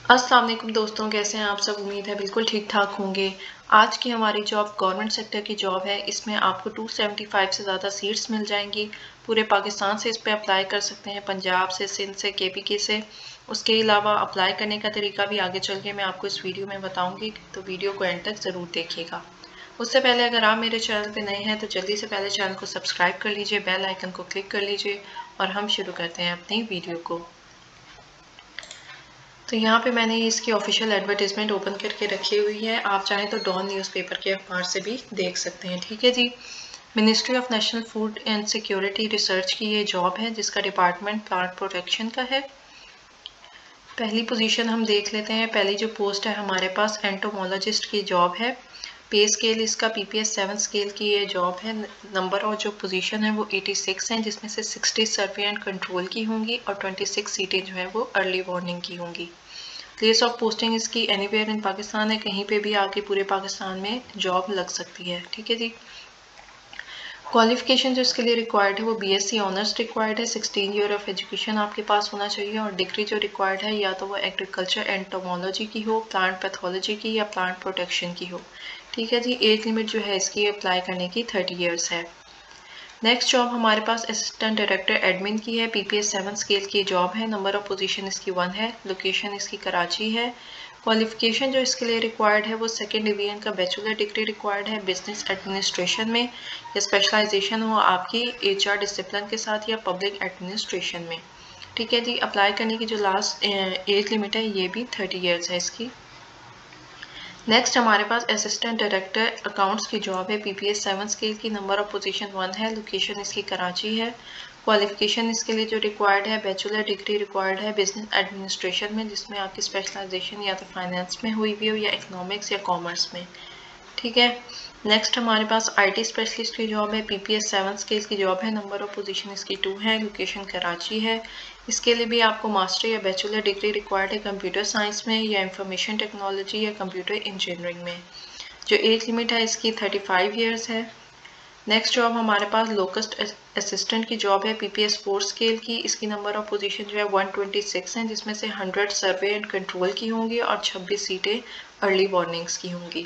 अस्सलाम वालेकुम दोस्तों, कैसे हैं आप सब। उम्मीद है बिल्कुल ठीक ठाक होंगे। आज की हमारी जॉब गवर्नमेंट सेक्टर की जॉब है। इसमें आपको 275 से ज़्यादा सीट्स मिल जाएंगी। पूरे पाकिस्तान से इस पर अप्लाई कर सकते हैं, पंजाब से, सिंध से, केपीके से। उसके अलावा अप्लाई करने का तरीका भी आगे चल के मैं आपको इस वीडियो में बताऊंगी, तो वीडियो को एंड तक ज़रूर देखिएगा। उससे पहले अगर आप मेरे चैनल पर नए हैं तो जल्दी से पहले चैनल को सब्सक्राइब कर लीजिए, बेल आइकन को क्लिक कर लीजिए और हम शुरू करते हैं अपनी वीडियो को। तो यहाँ पे मैंने इसकी ऑफिशियल एडवर्टीजमेंट ओपन करके रखी हुई है। आप चाहें तो डॉन न्यूज़पेपर के अखबार से भी देख सकते हैं। ठीक है जी। Ministry of national food and security research की ये जॉब है, जिसका डिपार्टमेंट प्लांट प्रोटेक्शन का है। पहली पोजीशन हम देख लेते हैं। पहली जो पोस्ट है हमारे पास एंटोमोलॉजिस्ट की जॉब है। पे स्केल इसका PPS 7 स्केल की ये जॉब है। नंबर और जो पोजीशन है वो 86 हैं, जिसमें से 60 सर्वे एंड कंट्रोल की होंगी और 26 सीटें जो है वो अर्ली वार्निंग की होंगी। प्लेस ऑफ पोस्टिंग इसकी एनीवेयर इन पाकिस्तान है, कहीं पे भी आके पूरे पाकिस्तान में जॉब लग सकती है। ठीक है जी। क्वालिफिकेशन जो इसके लिए रिक्वायर्ड है वो BSc ऑनर्स रिक्वायर्ड है। 16 ईयर ऑफ एजुकेशन आपके पास होना चाहिए और डिग्री जो रिक्वायर्ड है या तो वो एग्रीकल्चर एंटोमोलॉजी की हो, प्लांट पैथोलॉजी की या प्लांट प्रोटेक्शन की हो। ठीक है जी। एज लिमिट जो है इसकी अप्लाई करने की 30 ईयर्स है। नेक्स्ट जॉब हमारे पास असिस्टेंट डायरेक्टर एडमिन की है। PPS 7 स्केल की जॉब है। नंबर ऑफ पोजीशन इसकी 1 है। लोकेशन इसकी कराची है। क्वालिफिकेशन जो इसके लिए रिक्वायर्ड है वो सेकेंड डिवीजन का बैचलर डिग्री रिक्वायर्ड है बिजनेस एडमिनिस्ट्रेशन में, या स्पेशलाइजेशन हो आपकी HR डिसिप्लिन के साथ या पब्लिक एडमिनिस्ट्रेशन में। ठीक है जी। अप्लाई करने की जो लास्ट एज लिमिट है ये भी 30 ईयर्स है इसकी। नेक्स्ट हमारे पास असिस्टेंट डायरेक्टर अकाउंट्स की जॉब है। PPS 7 स्केल की। नंबर ऑफ पोजीशन 1 है। लोकेशन इसकी कराची है। क्वालिफिकेशन इसके लिए जो रिक्वायर्ड है बैचलर डिग्री रिक्वायर्ड है बिजनेस एडमिनिस्ट्रेशन में, जिसमें आपकी स्पेशलाइजेशन या तो फाइनेंस में हुई भी हो या इकोनॉमिक्स या कॉमर्स में। ठीक है। नेक्स्ट हमारे पास IT स्पेशलिस्ट की जॉब है। PPS 7 स्केल की जॉब है। नंबर ऑफ पोजीशन इसकी 2 है। लोकेशन कराची है। इसके लिए भी आपको मास्टर या बैचलर डिग्री रिक्वायर्ड है कंप्यूटर साइंस में या इंफॉर्मेशन टेक्नोलॉजी या कंप्यूटर इंजीनियरिंग में। जो एज लिमिट है इसकी 35 ईयर्स है। नेक्स्ट जॉब हमारे पास लोकस्ट असिस्टेंट की जॉब है। PPS 4 स्केल की। इसकी नंबर ऑफ पोजीशन जो है 126 हैं, जिसमें से 100 सर्वे एंड कंट्रोल की होंगी और 26 सीटें अर्ली वार्निंग्स की होंगी।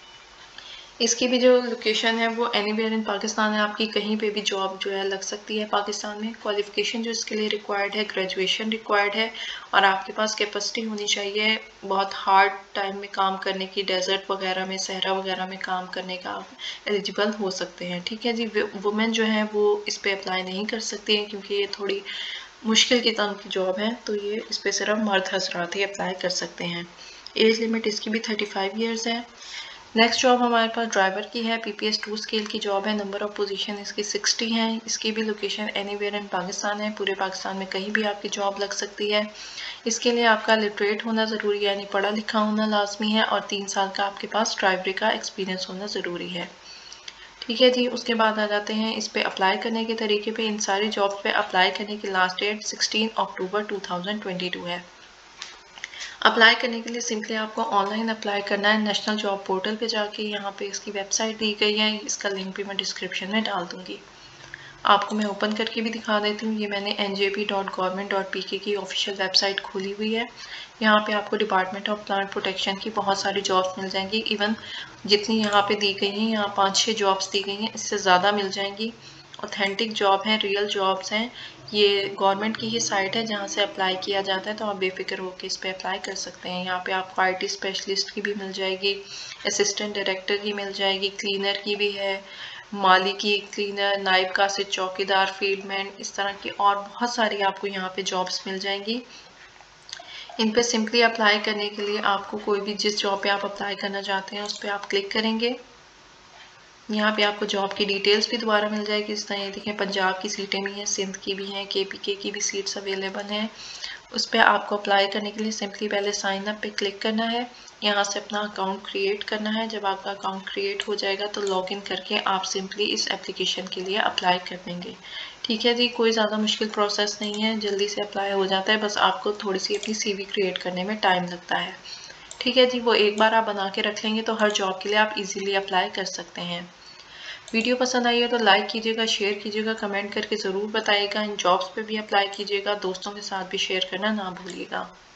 इसकी भी जो लोकेशन है वो एनीवेयर इन पाकिस्तान है। आपकी कहीं पे भी जॉब जो है लग सकती है पाकिस्तान में। क्वालिफिकेशन जो इसके लिए रिक्वायर्ड है ग्रेजुएशन रिक्वायर्ड है और आपके पास कैपेसिटी होनी चाहिए बहुत हार्ड टाइम में काम करने की, डेजर्ट वगैरह में, सहरा वगैरह में काम करने का आप एलिजिबल हो सकते हैं। ठीक है जी। वुमेन जो है वो इस पर अप्लाई नहीं कर सकती हैं क्योंकि ये थोड़ी मुश्किल की तरह की जॉब है, तो ये इस पर सिर्फ मर्द हजरात ही अप्लाई कर सकते हैं। एज लिमिट इसकी भी 35 ईयर्स है। नेक्स्ट जॉब हमारे पास ड्राइवर की है। PPS 2 स्केल की जॉब है। नंबर ऑफ पोजीशन इसकी 60 है। इसकी भी लोकेशन एनीवेयर इन पाकिस्तान है। पूरे पाकिस्तान में कहीं भी आपकी जॉब लग सकती है। इसके लिए आपका लिटरेट होना ज़रूरी है, यानी पढ़ा लिखा होना लाजमी है और 3 साल का आपके पास ड्राइवरी का एक्सपीरियंस होना ज़रूरी है। ठीक है जी। उसके बाद आ जाते हैं इस पर अप्लाई करने के तरीके पे। इन सारी जॉब्स पे अप्लाई करने की लास्ट डेट 16 अक्टूबर 2022 है। अप्लाई करने के लिए सिंपली आपको ऑनलाइन अप्लाई करना है नेशनल जॉब पोर्टल पे जाके। यहाँ पे इसकी वेबसाइट दी गई है, इसका लिंक भी मैं डिस्क्रिप्शन में डाल दूँगी। आपको मैं ओपन करके भी दिखा देती हूँ। ये मैंने njp.government.pk की ऑफिशियल वेबसाइट खोली हुई है। यहाँ पे आपको डिपार्टमेंट ऑफ प्लांट प्रोटेक्शन की बहुत सारी जॉब्स मिल जाएंगी। इवन जितनी यहाँ पे दी गई हैं, यहाँ 5-6 जॉब्स दी गई हैं, इससे ज़्यादा मिल जाएंगी। ऑथेंटिक जॉब हैं, रियल जॉब्स हैं। ये गवर्नमेंट की ही साइट है जहाँ से अप्लाई किया जाता है, तो आप बेफिक्र होकर इस पर अप्लाई कर सकते हैं। यहाँ पे आपको IT स्पेशलिस्ट की भी मिल जाएगी, असिस्टेंट डायरेक्टर की मिल जाएगी, क्लीनर की भी है, माली की क्लीनर, नायब कासिद चौकीदार, फील्डमैन, इस तरह की और बहुत सारी आपको यहाँ पे जॉब्स मिल जाएंगी। इन पे सिंपली अप्लाई करने के लिए आपको कोई भी जिस जॉब पे आप अप्लाई करना चाहते हैं उस पर आप क्लिक करेंगे। यहाँ पे आपको जॉब की डिटेल्स भी दोबारा मिल जाएगी। इस तरह देखें, पंजाब की सीटें भी हैं, सिंध की भी हैं, KPK की भी सीट्स अवेलेबल हैं। उस पर आपको अप्लाई करने के लिए सिंपली पहले साइन अप पे क्लिक करना है। यहाँ से अपना अकाउंट क्रिएट करना है। जब आपका अकाउंट क्रिएट हो जाएगा तो लॉगिन करके आप सिंपली इस एप्लीकेशन के लिए अप्लाई कर देंगे। ठीक है जी। कोई ज़्यादा मुश्किल प्रोसेस नहीं है, जल्दी से अप्लाई हो जाता है। बस आपको थोड़ी सी अपनी CV क्रिएट करने में टाइम लगता है। ठीक है जी। वो एक बार आप बना के रख लेंगे तो हर जॉब के लिए आप इजीली अप्लाई कर सकते हैं। वीडियो पसंद आई है तो लाइक कीजिएगा, शेयर कीजिएगा, कमेंट करके ज़रूर बताइएगा। इन जॉब्स पे भी अप्लाई कीजिएगा, दोस्तों के साथ भी शेयर करना ना भूलिएगा।